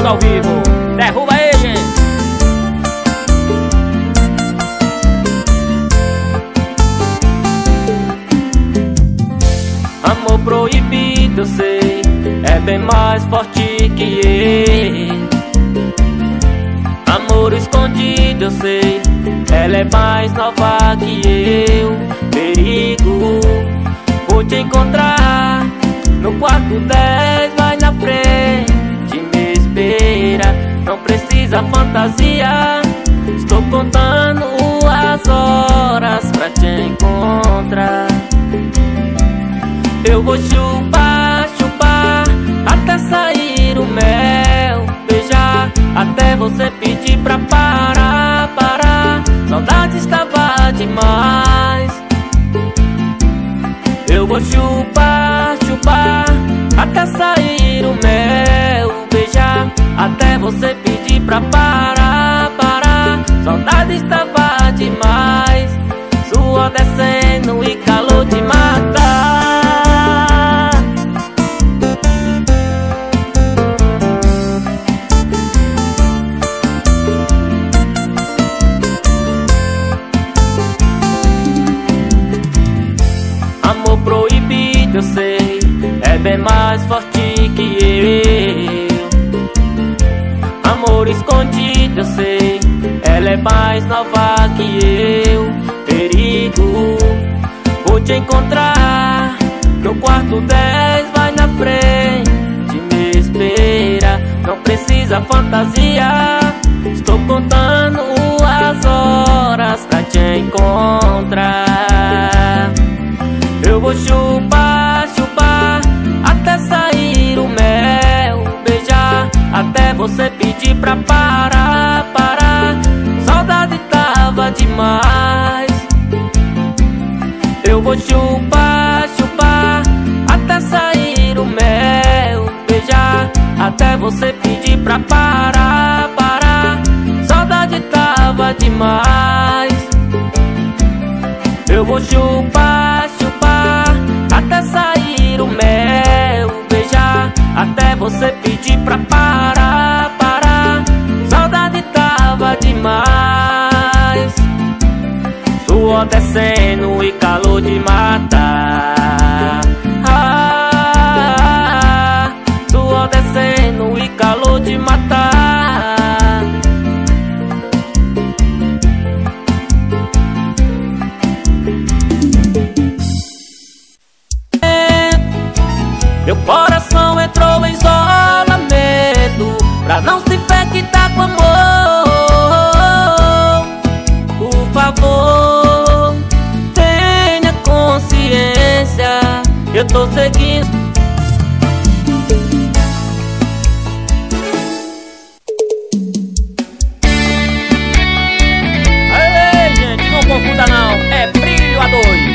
ao vivo. Derruba aí, gente. Amor proibido, eu sei, é bem mais forte que eu. Amor escondido, eu sei, ela é mais nova que eu. Perigo, vou te encontrar no quarto 10, vai na frente, me espera. Não precisa fantasia, estou contando as horas pra te encontrar. Eu vou chupar, chupar, até sair o mel. Beijar, até você pedir pra parar, parar. Saudade estava demais. Eu vou chupar, chupar, até sair o mel. Beijar, até você pedir pra parar, parar. Saudade estava demais. Suor descendo e calor de matar. Amor proibido, eu sei, é bem mais forte que eu. Amor escondido, eu sei, ela é mais nova que eu. Perigo, vou te encontrar no quarto 10, vai na frente, me espera. Não precisa fantasia, estou contando as horas pra te encontrar. Eu vou chupar, chupar, até sair o mel. Beijar, até você pedir pra parar, parar. Saudade tava demais. Eu vou chupar, chupar, até sair o mel. Beijar, até você pedir pra parar, parar. Saudade tava demais. Eu vou chupar, chupar, até sair o mel. Beijar, até você pedir pra parar, parar. Saudade tava demais. Suor descendo e calor de matar. Suor descendo e calor de matar. Meu coração entrou em isolamento pra não se infectar com amor. Por favor, tenha consciência, eu tô seguindo. Ei, gente, não confunda não, é brilho a dois.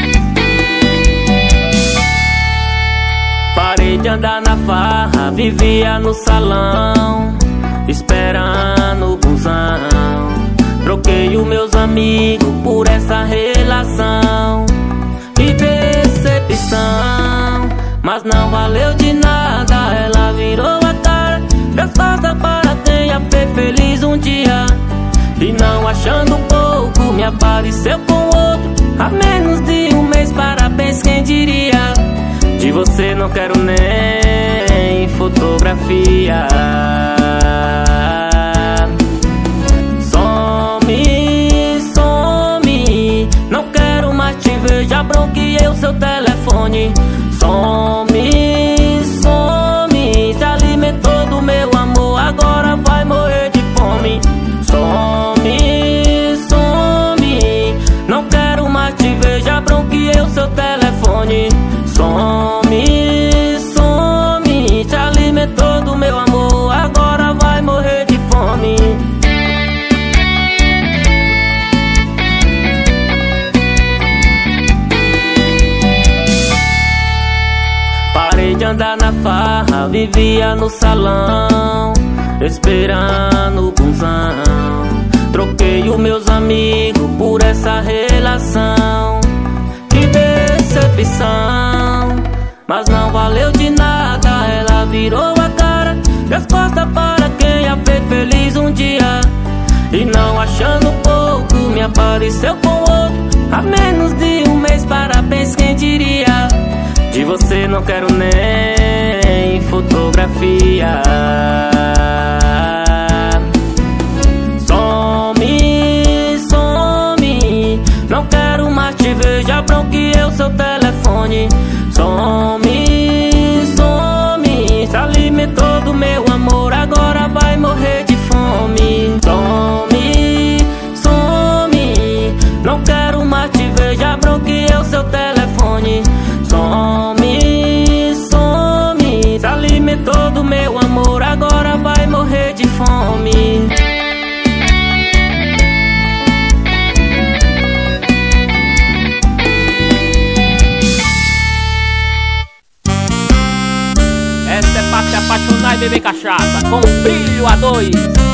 Parei de andar na farra, vivia no salão, esperando o busão. Troquei os meus amigos por essa relação. Que decepção, mas não valeu de nada. Ela virou a cara, fez costas para quem a fez feliz um dia. E não achando pouco, me apareceu com outro. Há menos de um mês, parabéns, quem diria. De você não quero nem fotografia. Some, some, não quero mais te ver. Já bloqueei o seu telefone. Some, some, se alimentou do meu amor, agora vai morrer de fome. Some, some, não quero mais te ver. Já bloqueei o seu telefone. Some, some, se alimentou do meu amor, agora vai morrer de fome. Parei de andar na farra, vivia no salão, esperando o busão. Troquei os meus amigos por essa relação. Que decepção, mas não valeu de nada. Ela virou a cara, fez costas para quem a feliz um dia e não achando pouco me apareceu com outro. Há menos de um mês, parabéns, quem diria? De você não quero nem fotografia. Some, some, não quero mais te ver, já bloqueei o seu telefone. Some, some, se alimentou do meu amor, agora vai morrer de fome. Some, some, não quero mais te ver, já bloqueei o seu telefone. Some, some, se alimentou do meu amor, agora vai morrer de fome. Essa é pra se apaixonar e beber cachaça com Brilho A2.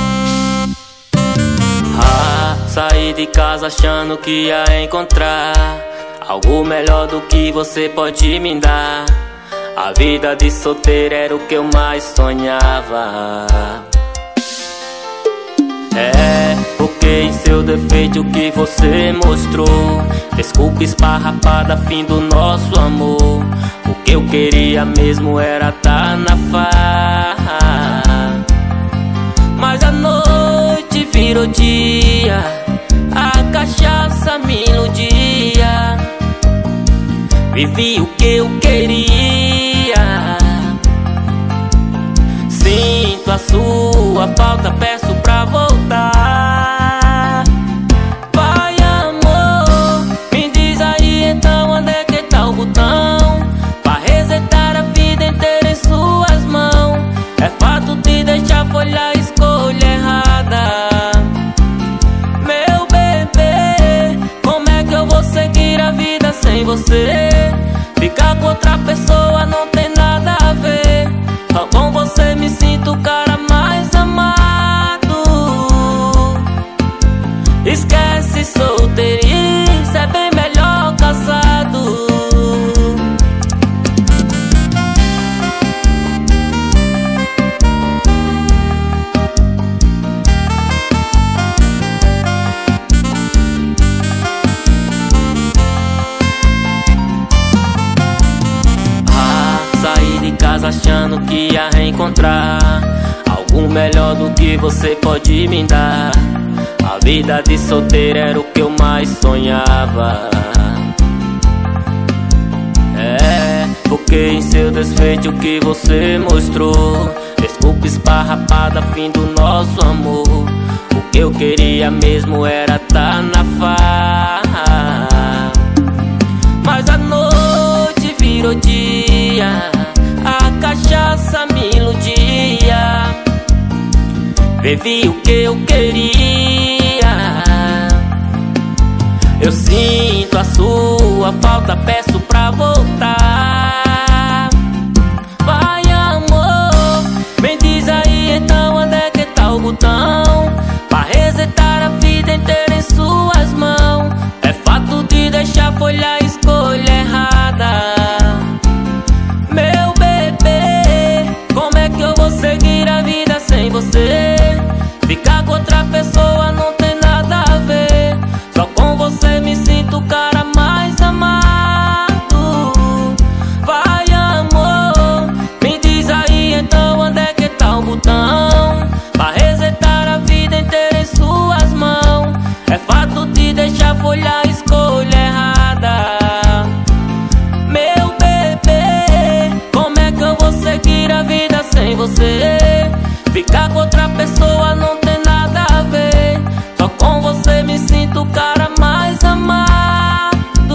Saí de casa achando que ia encontrar algo melhor do que você pode me dar. A vida de solteiro era o que eu mais sonhava. É, porque em seu defeito o que você mostrou, desculpa esparrapada, fim do nosso amor. O que eu queria mesmo era tá na farra, mas a noite virou dia, a cachaça me iludia. Vivi o que eu queria, sinto a sua falta, peço pra voltar. Vai amor, me diz aí então onde é que tá o botão pra resetar a vida inteira em suas mãos. É fato de deixar folha a escolha errada. Meu bebê, como é que eu vou seguir a vida sem você? Ficar com outra pessoa não tem nada a ver. Só com você me sinto o cara mais amado. Esquece solteirice, é bem melhor casado. Achando que ia reencontrar algo melhor do que você pode me dar. A vida de solteiro era o que eu mais sonhava. É, porque em seu desfeito o que você mostrou, desculpa esparrapada, fim do nosso amor. O que eu queria mesmo era tá na farra, mas a noite virou dia, a cachaça me iludia. Bebi o que eu queria, eu sinto a sua falta, peço pra voltar. Vai amor, me diz aí então onde é que tá o botão pra resetar a vida inteira em suas mãos. É fato de deixar folha a escolha errada. Meu bebê, como é que eu vou seguir a vida sem você? Ficar com outra pessoa não tem nada a ver. Só com você me sinto o cara mais amado. Vai amor, me diz aí então onde é que tá o botão pra resetar a vida inteira em suas mãos. É fato de deixar folha a escolha errada. Meu bebê, como é que eu vou seguir a vida sem você? Ficar com outra pessoa não tem nada a ver. Só com você me sinto o cara mais amado.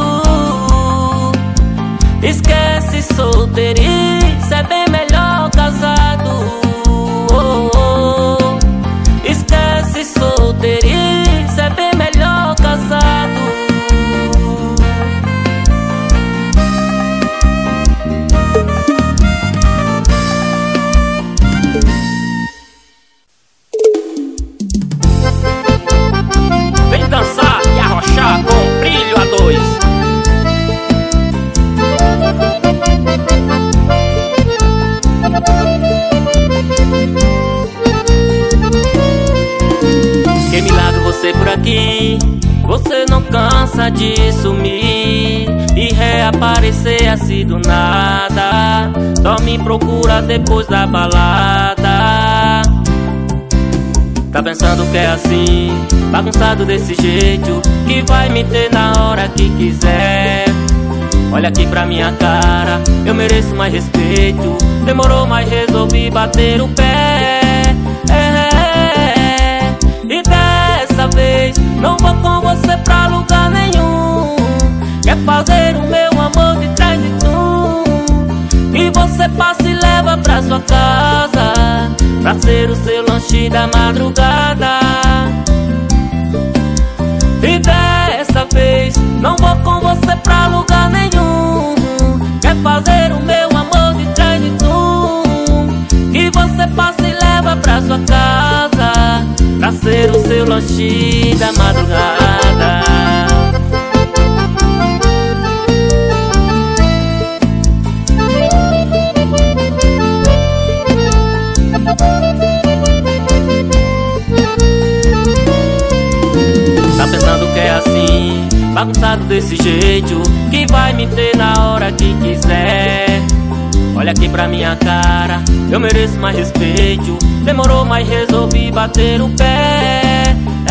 Esquece solteirice, é bem melhor casado. Oh, oh. Esquece solteirice, é bem melhor casado. Vem dançar e arrochar com Brilho A2. passa de sumir e reaparecer assim do nada. Só me procura depois da balada. Tá pensando que é assim, bagunçado desse jeito, que vai me ter na hora que quiser. Olha aqui pra minha cara, eu mereço mais respeito. Demorou, mas resolvi bater o pé. E dessa vez não vou com você pra lugar nenhum. Quer fazer o meu amor de trás de tu, e você passa e leva pra sua casa, pra ser o seu lanche da madrugada. E dessa vez não vou com você pra lugar nenhum. Quer fazer o meu amor de trás de tu, e você passa e leva pra sua casa, pra ser o seu lanche da madrugada. Tá pensando que é assim, bagunçado desse jeito, que vai me ter na hora que quiser. Olha aqui pra minha cara, eu mereço mais respeito. Demorou, mas resolvi bater o pé.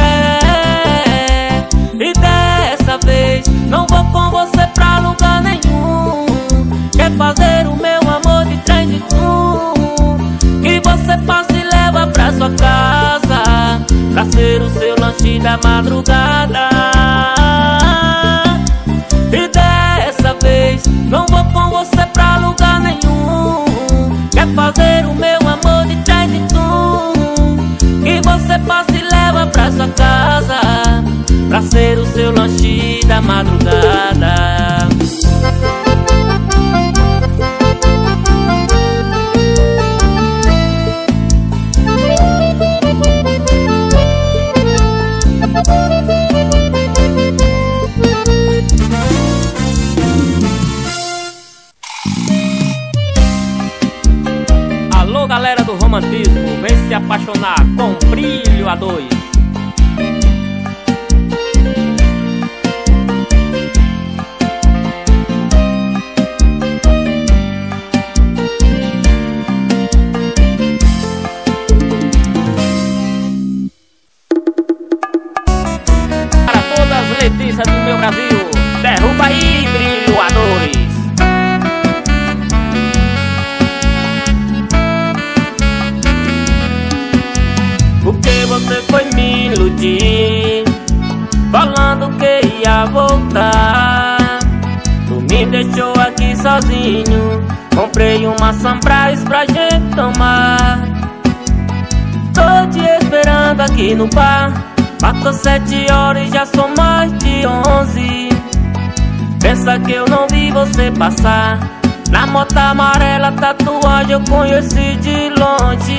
E dessa vez não vou com você pra lugar nenhum. Quer fazer o meu amor de trás de tu, que você passa e leva pra sua casa, pra ser o seu lanche da madrugada. E dessa vez não vou com você pra lugar nenhum. Quer fazer o meu amor de trás de tu, que você passa e leva pra sua casa, pra ser o seu lanche da madrugada. Alô, galera do romantismo, vem se apaixonar com Brilho A2. Para todas as Letícias do meu Brasil, derruba aí, Brilho A2. Porque você foi me iludir, falando que ia voltar. Tu me deixou aqui sozinho, comprei uma Sunrise pra gente tomar. Tô te esperando aqui no bar, passou 7 horas e já são mais de 11. Pensa que eu não vi você passar, na moto amarela, tatuagem eu conheci de longe.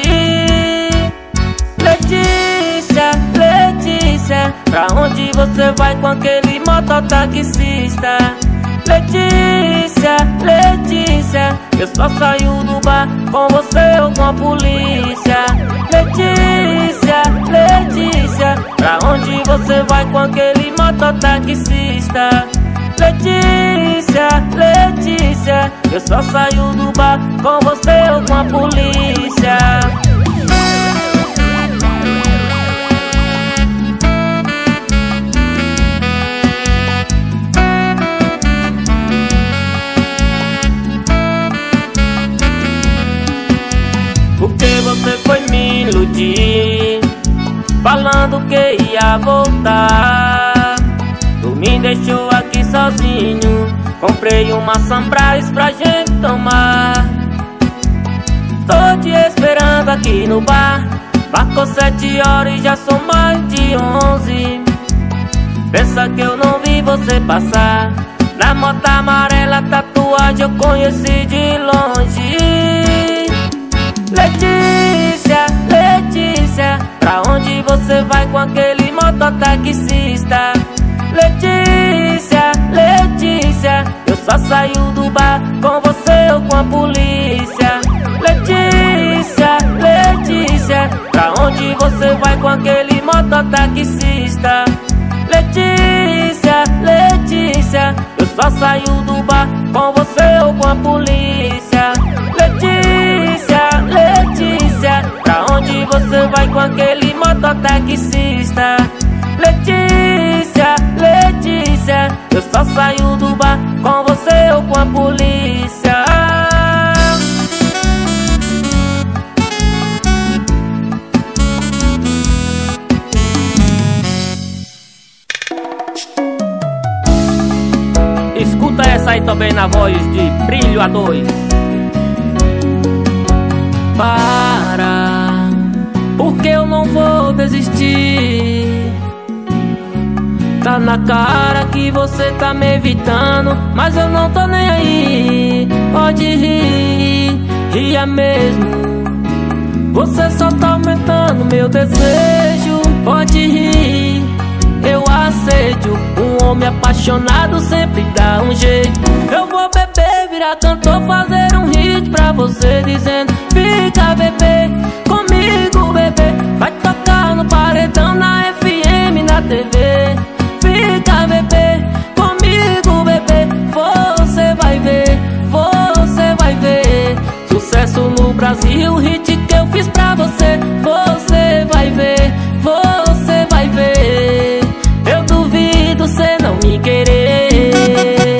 Letícia, Letícia, pra onde você vai com aquele mototaxista? Letícia, Letícia, eu só saio do bar com você ou com a polícia. Letícia, Letícia, pra onde você vai com aquele mototaxista? Letícia, Letícia, eu só saio do bar com você ou com a polícia. Porque você foi me iludir, falando que ia voltar. Tu me deixou aqui sozinho, comprei uma Sunrise pra gente tomar. Tô te esperando aqui no bar, passou 7 horas e já são mais de 11. Pensa que eu não vi você passar, na moto amarela, tatuagem eu conheci de longe. Letícia, Letícia, pra onde você vai com aquele mototaxista? Letícia, Letícia, eu só saio do bar com você ou com a polícia. Letícia, Letícia, pra onde você vai com aquele mototaxista? Letícia, Letícia, saio do bar com você ou com a polícia. Letícia, Letícia, pra onde você vai com aquele mototaxista? Letícia, Letícia, eu só saio do bar com você ou com a polícia. Escuta essa aí também na voz de Brilho A2. Para, porque eu não vou desistir. Tá na cara que você tá me evitando, mas eu não tô nem aí. Pode rir, ria mesmo. Você só tá aumentando meu desejo. Pode rir, eu aceito. Um homem apaixonado sempre dá um jeito. Eu vou beber, virar cantor, fazer um hit pra você, dizendo: fica, bebê, comigo, bebê. Vai tocar no paredão, na FM, na TV. Fica, bebê, comigo, bebê. Você vai ver, você vai ver. Sucesso no Brasil, hit que eu fiz pra você. Você vai ver, você vai ver. Eu duvido cê não me querer.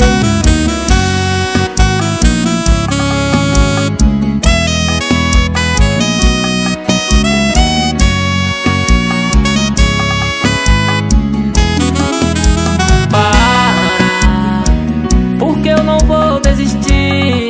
Para, porque eu não vou desistir.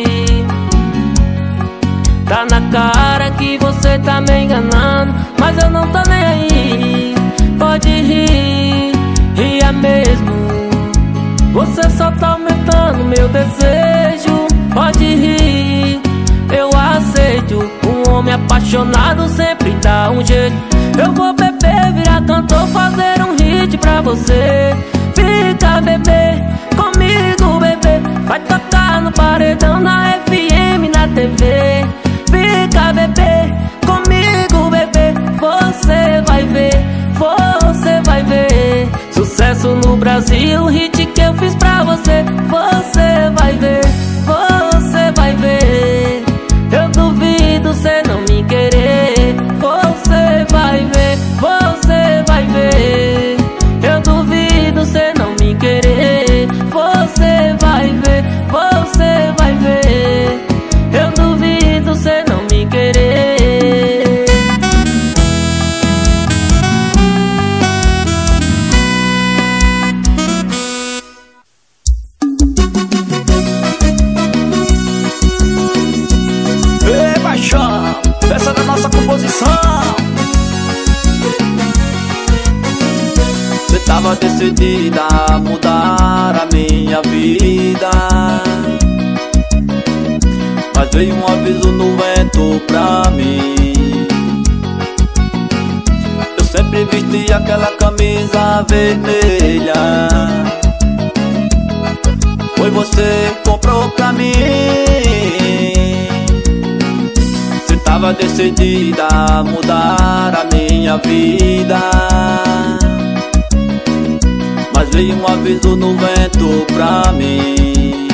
Tá na cara que você tá me enganando, mas eu não tô nem aí. Pode rir, ria mesmo. Você só tá aumentando meu desejo. Pode rir, eu aceito. Um homem apaixonado sempre dá um jeito. Eu vou beber, virar cantor, fazer um hit pra você. Fica, bebê, comigo, bebê. Vai tocar no paredão, na FM, na TV. Fica, bebê, comigo, bebê. Você vai ver, você vai ver. Sucesso no Brasil, hit que eu fiz pra você. Você vai ver, você vai ver. Eu duvido cê não me querer. Você vai ver, você vai ver. Eu duvido cê não me querer. Você vai ver, você vai ver. Eu duvido cê não me querer. Ei, paixão, essa é da nossa composição. Você tava decidida a mudar a minha vida, mas veio um aviso no vento pra mim. Eu sempre vesti aquela camisa vermelha, foi você que comprou pra mim. Você tava decidida a mudar a minha vida, mas veio um aviso no vento pra mim.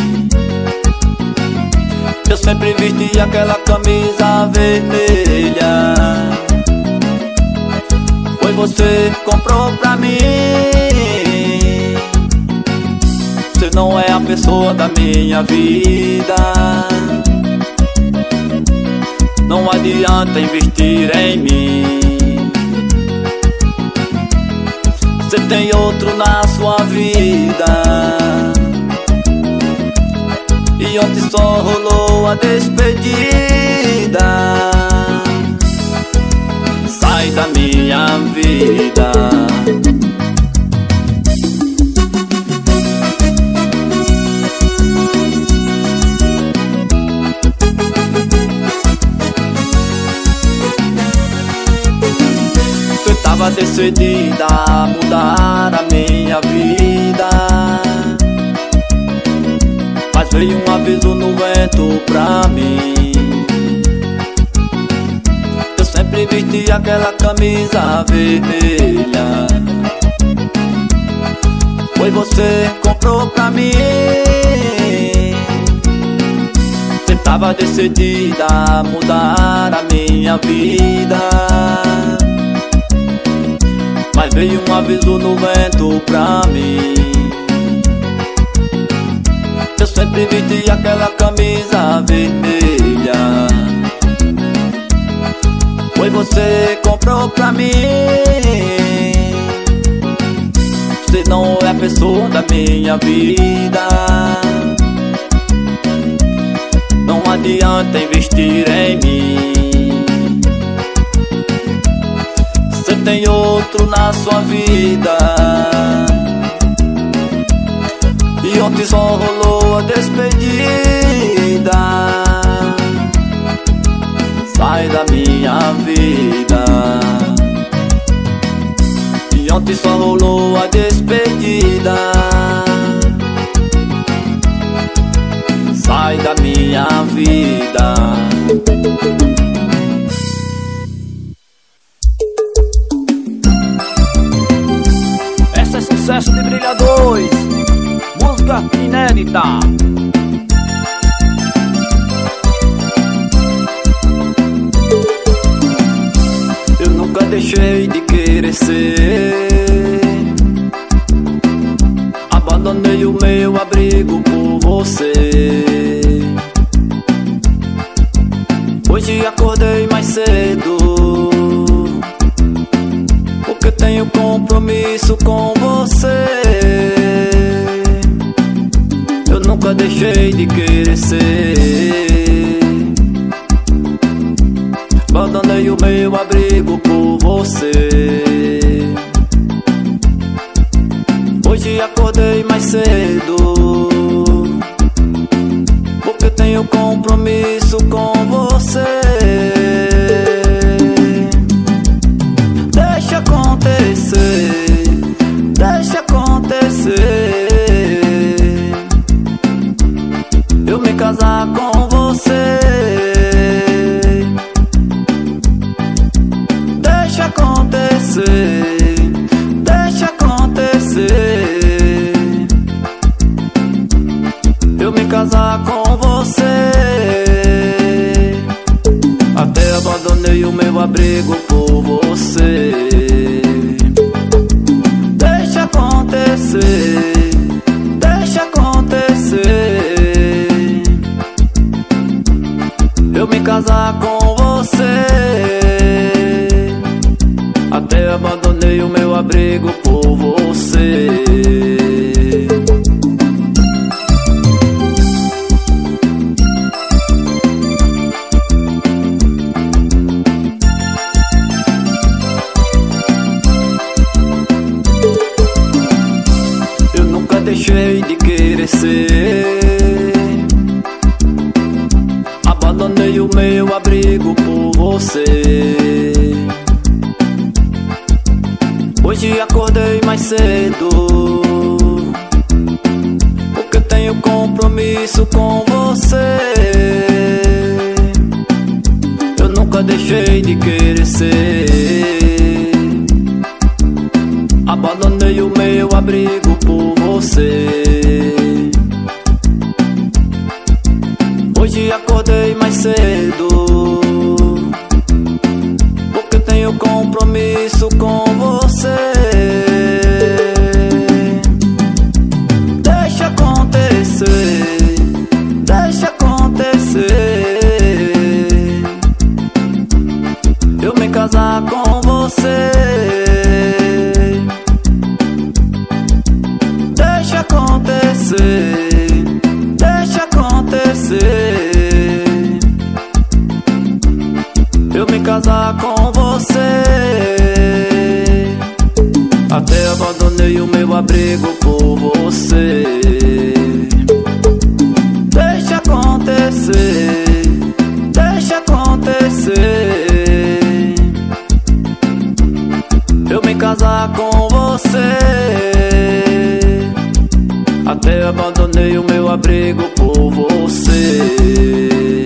Eu sempre vesti aquela camisa vermelha, foi você que comprou pra mim. Você não é a pessoa da minha vida, não adianta investir em mim. Você tem outro na sua vida, e ontem só rolou a despedida. Sai da minha vida. Você tava decidida a mudar a minha vida, mas veio um aviso no vento pra mim. Eu sempre vesti aquela camisa vermelha, foi você comprou pra mim. Você tava decidida a mudar a minha vida, mas veio um aviso no vento pra mim. Eu sempre vesti aquela camisa vermelha, foi você comprou pra mim. Você não é a pessoa da minha vida, não adianta investir em mim. Você tem outro na sua vida, e ontem só rolou a despedida. Sai da minha vida, e ontem só rolou a despedida. Sai da minha vida. Essa é sucesso de Brilha 2, música inédita. Eu nunca deixei de querer ser, abandonei o meu abrigo por você. Hoje acordei mais cedo, porque tenho compromisso com você. Eu nunca deixei de querer ser, abandonei o meu abrigo por você. Hoje acordei mais cedo, porque tenho compromisso com você. Deixa acontecer, deixa acontecer, eu me casar com você. Deixa acontecer, deixa acontecer, eu me casar com você. Até abandonei o meu abrigo por você. Deixa acontecer, deixa acontecer, eu me casar com você. Até abandonei o meu abrigo por você. Eu nunca deixei de querer ser, abandonei o meu abrigo por você. Hoje acordei mais cedo, porque tenho compromisso com você. Eu nunca deixei de querer ser, abandonei o meu abrigo por você. Hoje acordei mais cedo, porque tenho compromisso com você. Deixa acontecer, deixa acontecer, eu me casar com você. Deixa acontecer, deixa acontecer, eu me casar com você. Até abandonei o meu abrigo por você. Deixa acontecer, deixa acontecer, eu me casar com você. Até abandonei o meu abrigo por você.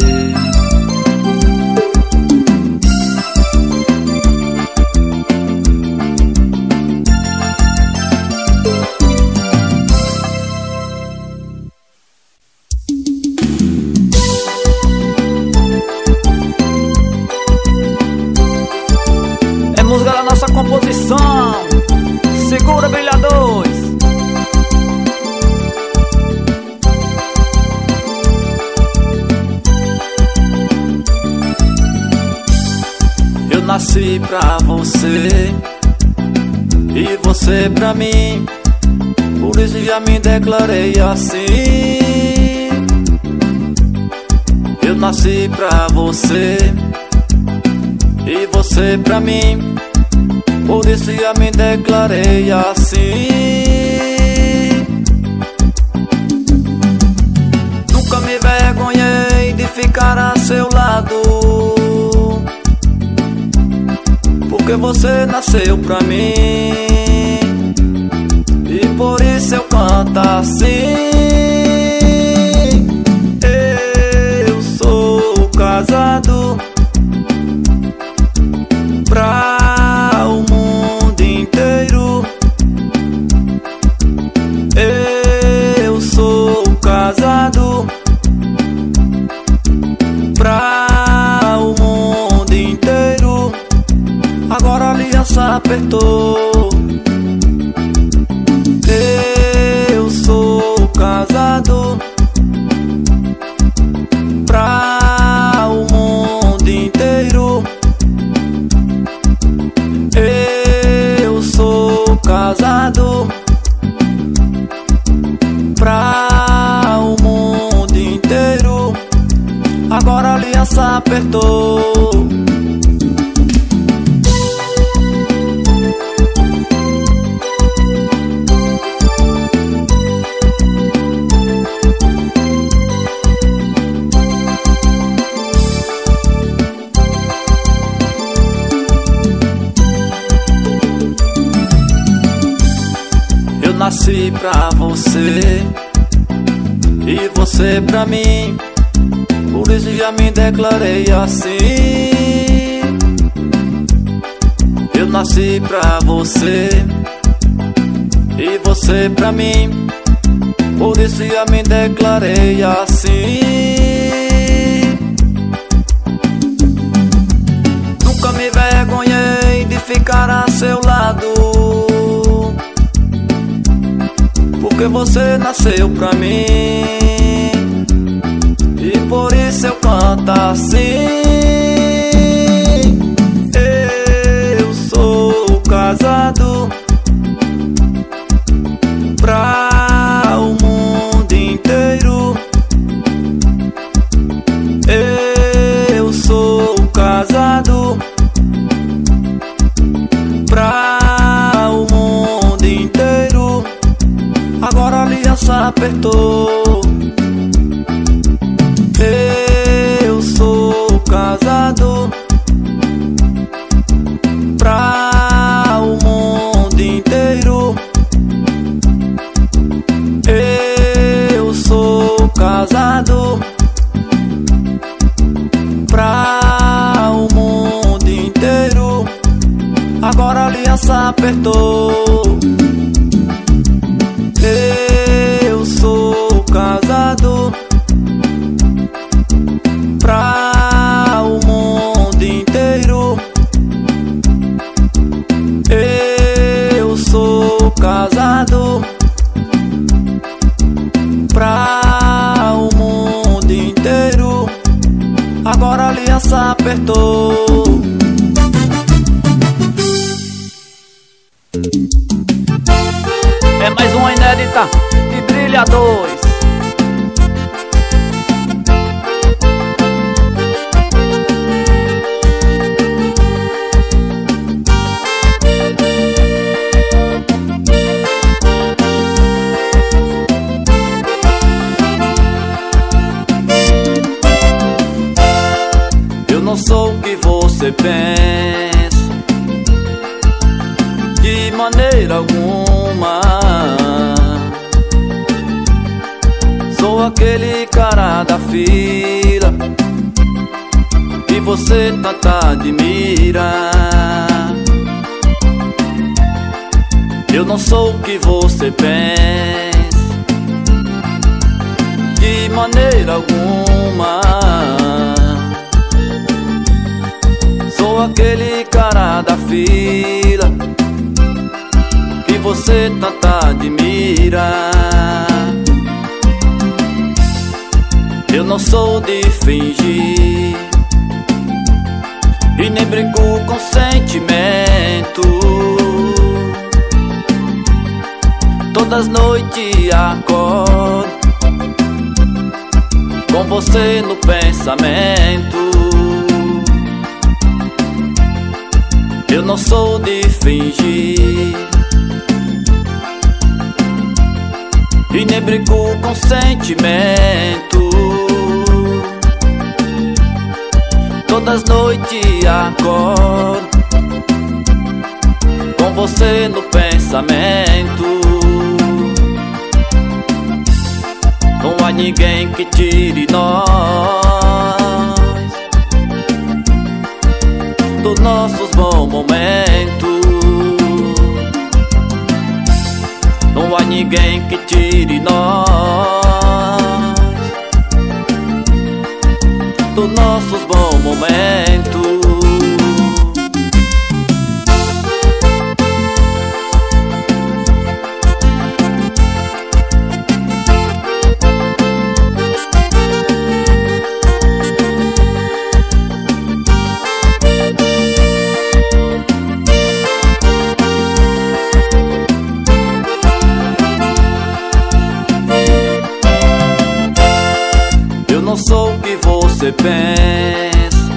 nasci pra você e você pra mim, por isso já me declarei assim. Eu nasci pra você e você pra mim, por isso já me declarei assim. Nunca me vergonhei de ficar a seu lado, porque você nasceu pra mim, e por isso eu canto assim. Eu sou casado pra o mundo inteiro. Eu sou casado pra o mundo inteiro. Agora a aliança apertou. Eu sou casado pra o mundo inteiro. Eu sou casado pra o mundo inteiro. Agora a aliança apertou. Eu nasci pra você e você pra mim, por isso já me declarei assim. Eu nasci pra você e você pra mim, por isso já me declarei assim. Nunca me vergonhei de ficar a seu lado, porque você nasceu pra mim, e por isso eu canto assim. Eu sou casado pra o mundo inteiro. Eu sou casado pra o mundo inteiro. Agora a aliança apertou. Eu sou casado pra o mundo inteiro. Eu sou casado pra o mundo inteiro. Agora a aliança apertou. Eu sou casado pra o mundo inteiro. Eu sou casado pra o mundo inteiro. Agora a aliança apertou. É mais uma inédita de Brilha 2. Eu não sou o que você pensa, de maneira alguma. Sou aquele cara da fila que você tanto admira. Eu não sou o que você pensa, de maneira alguma. Sou aquele cara da fila que você tanto admira. Eu não sou de fingir, e nem brinco com sentimento. Todas as noites acordo com você no pensamento. Eu não sou de fingir e nem brinco com sentimento. Todas as noites acordo com você no pensamento. Não há ninguém que tire nós dos nossos bons momentos. Não há ninguém que tire nós dos nossos bons momentos. Não sou o que você pensa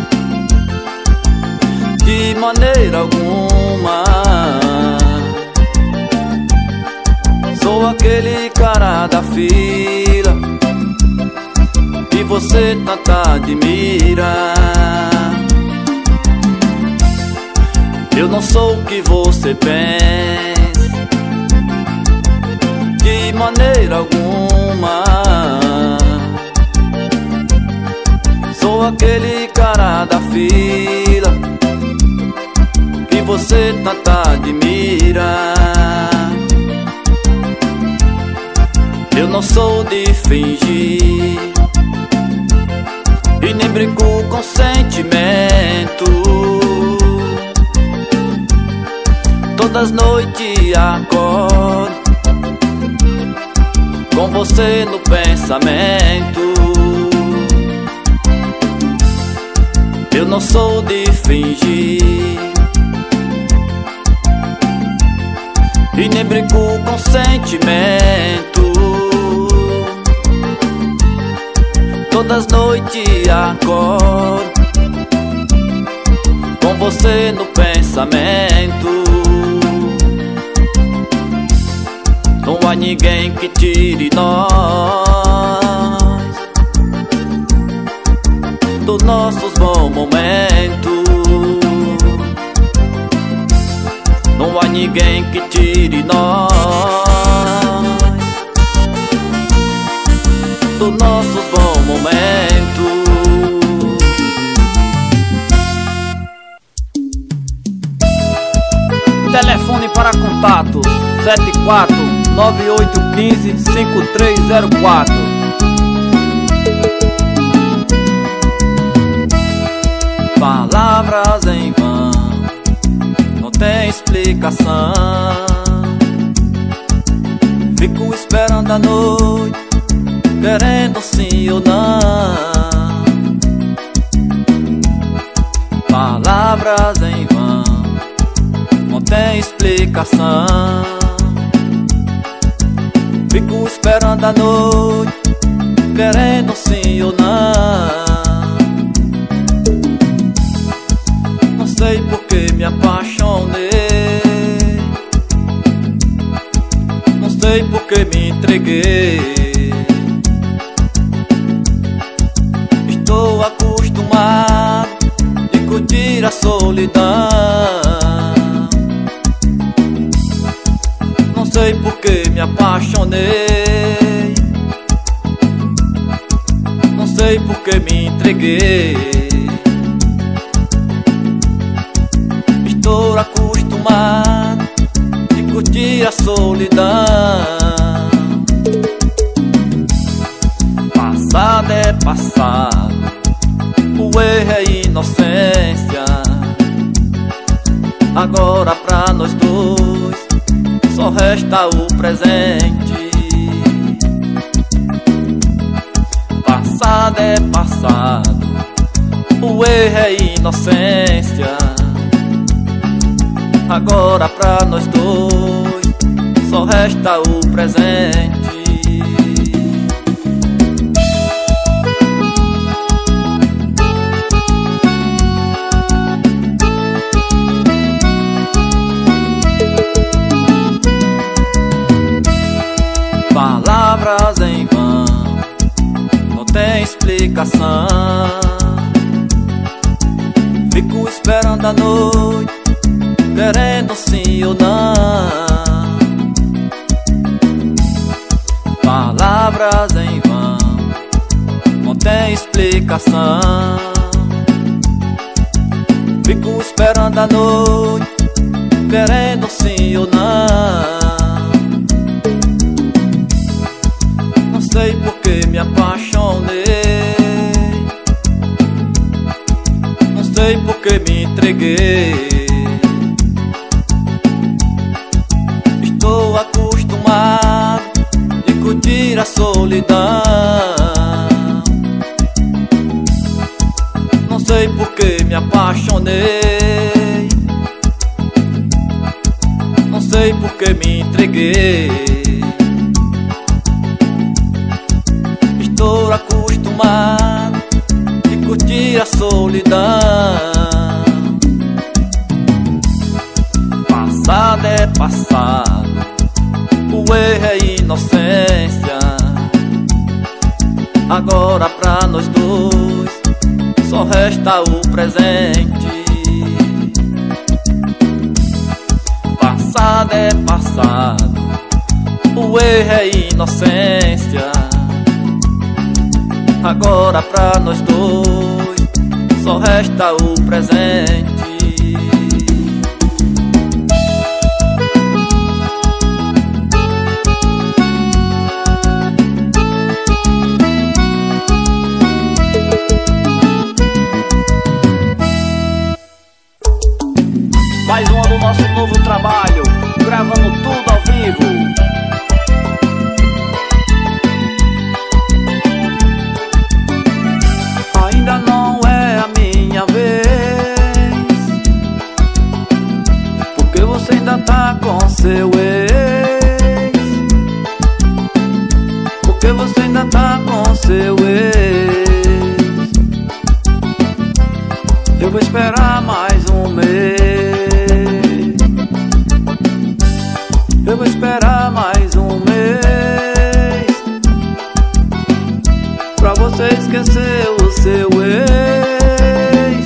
de maneira alguma. Sou aquele cara da fila que você tanto admira. Eu não sou o que você pensa de maneira alguma. Sou aquele cara da fila que você tanto admira. Eu não sou de fingir e nem brinco com sentimento. Todas as noites acordo com você no pensamento. Eu não sou de fingir e nem brinco com sentimento. Todas as noites acordo com você no pensamento. Não há ninguém que tire nós dos nossos bons momentos. Não há ninguém que tire nós dos nossos bons momentos. Telefone para contatos 7498155304. Palavras em vão, não tem explicação. Fico esperando a noite, querendo sim ou não. Palavras em vão, não tem explicação. Fico esperando a noite, querendo sim ou não. Não sei por que me apaixonei, não sei por que me entreguei. Estou acostumado de curtir a solidão. Não sei por que me apaixonei, não sei por que me entreguei. Estou acostumado de curtir a solidão. Passado é passado, o erro é inocência. Agora pra nós dois só resta o presente. Passado é passado, o erro é inocência. inocência. Agora pra nós dois só resta o presente. Palavras em vão, não tem explicação. Fico esperando a noite, querendo sim ou não. Palavras em vão, não tem explicação. Fico esperando a noite, querendo sim ou não. Não sei por que me apaixonei, não sei por que me entreguei. Estou acostumado de curtir a solidão. Não sei por que me apaixonei, não sei por que me entreguei. Estou acostumado de curtir a solidão. Passado é passado, o erro é inocência. Agora pra nós dois só resta o presente. Passado é passado, o erro é inocência. Agora pra nós dois só resta o presente. Mais uma do nosso novo trabalho, gravando tudo ao vivo. Ainda não é a minha vez, porque você ainda tá com seu ex. Porque você ainda tá com seu ex. Eu vou esperar mais um mês. Eu vou esperar mais um mês pra você esquecer o seu ex.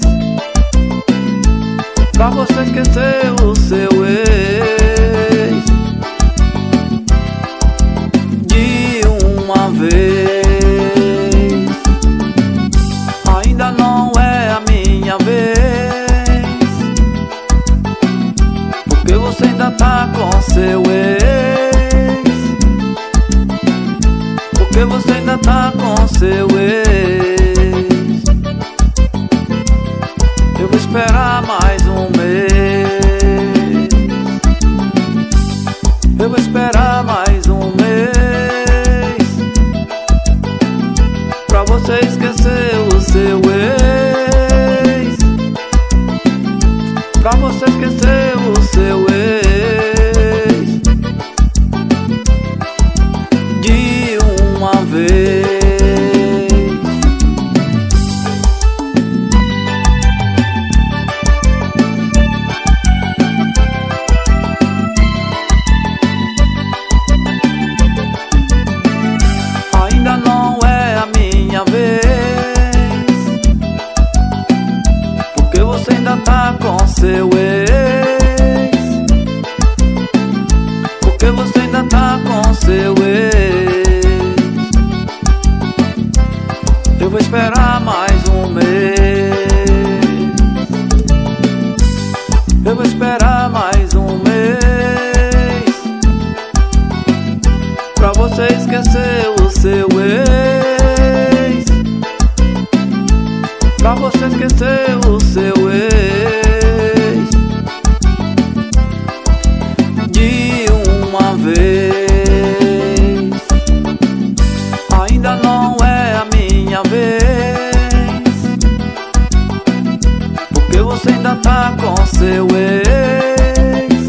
Pra você esquecer o seu ex de uma vez. Ainda não é a minha vez, porque você ainda tá com seu ex. Porque você ainda tá com seu ex. Eu vou esperar mais um mês. Eu vou esperar mais um mês pra você esquecer o seu ex. Pra você esquecer o seu ex de uma vez. Ainda não é a minha vez, porque você ainda tá com seu ex. Porque você ainda tá com seu ex. Eu vou esperar mais um mês. Eu vou esperar mais um mês pra você esquecer o seu ex. Pra você esquecer o seu ex de uma vez. Ainda não é a minha vez, tá com seu ex?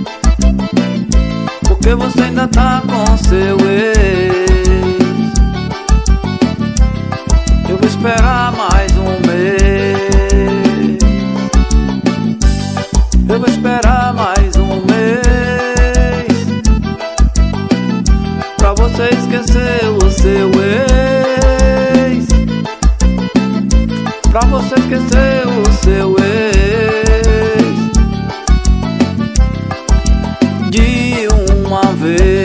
Por que você ainda tá com seu ex? Eu vou esperar mais um mês. Eu vou esperar mais um mês pra você esquecer o seu ex, pra você esquecer o seu ex de uma vez.